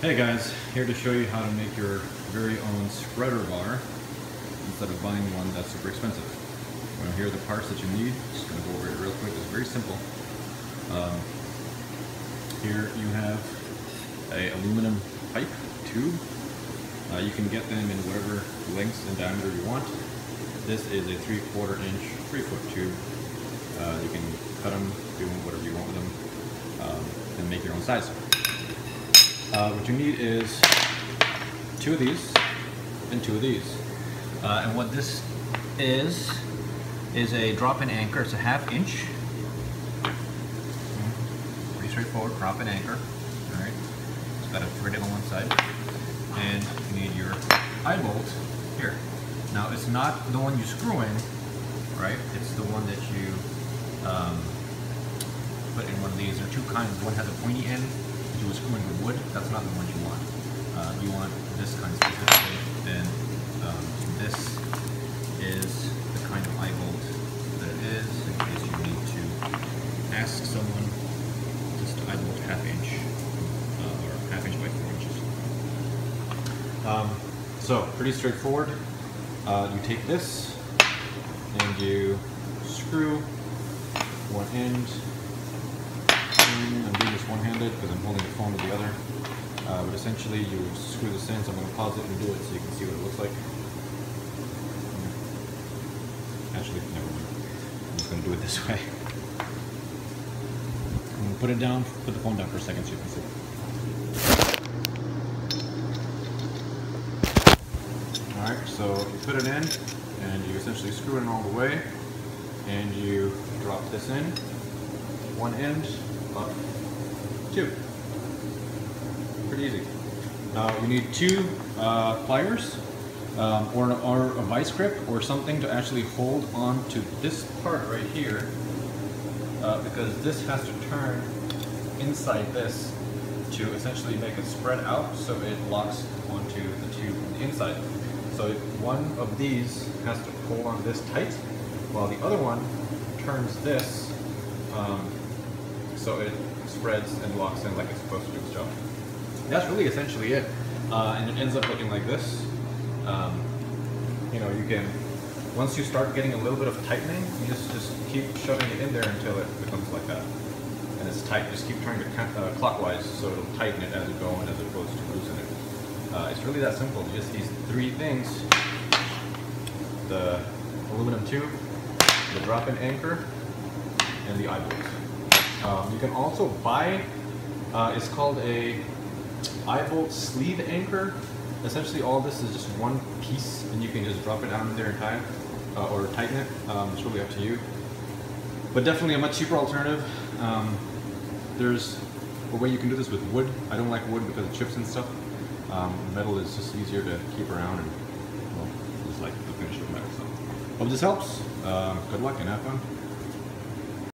Hey guys, here to show you how to make your very own spreader bar instead of buying one that's super expensive. Well, here are the parts that you need. Just going to go over it real quick. It's very simple. Here you have a aluminum pipe tube. You can get them in whatever lengths and diameter you want. This is a 3/4 inch 3-foot tube. You can cut them, do whatever you want with them, and make your own size. What you need is 2 of these and 2 of these. And what this is a drop-in anchor. It's a 1/2 inch. Pretty straightforward, drop-in anchor. Alright. It's got a thread on one side. And you need your eye bolt here. Now it's not the one you screw in, right? It's the one that you put in one of these. There are 2 kinds. One has a pointy end. You would screw into wood. That's not the one you want. You want this kind specifically, and this is the kind of eye bolt that it is, in case you need to ask someone. Just eye bolt 1/2 inch, or 1/2 inch by 4 inches. So pretty straightforward. You take this and you screw one end. I'm doing this one-handed because I'm holding the phone with the other. But essentially you screw this in, so I'm going to pause it and do it so you can see what it looks like. Actually, never mind. I'm just going to do it this way. I'm going to put it down, put the phone down for a second so you can see. Alright, so you put it in and you essentially screw it in all the way and you drop this in. One end, up, 2. Pretty easy. You need 2 pliers or a vice grip or something to actually hold on to this part right here, because this has to turn inside this to essentially make it spread out so it locks onto the tube on the inside. So one of these has to pull on this tight while the other one turns this so it spreads and locks in like it's supposed to do its job. That's really essentially it. And it ends up looking like this. You know, you can, once you start getting a little bit of tightening, you just keep shoving it in there until it becomes like that. And it's tight. Just keep turning it clockwise so it'll tighten it as it goes as opposed to loosen it. It's really that simple. Just these 3 things: the aluminum tube, the drop-in anchor, and the eye bolt. You can also buy, it's called a eye bolt sleeve anchor. Essentially all this is just one piece and you can just drop it down in there and tie it, or tighten it. It's really up to you. But definitely a much cheaper alternative. There's a way you can do this with wood. I don't like wood because it chips and stuff. Metal is just easier to keep around, and well, just like the finish of metal. So hope this helps. Good luck and have fun.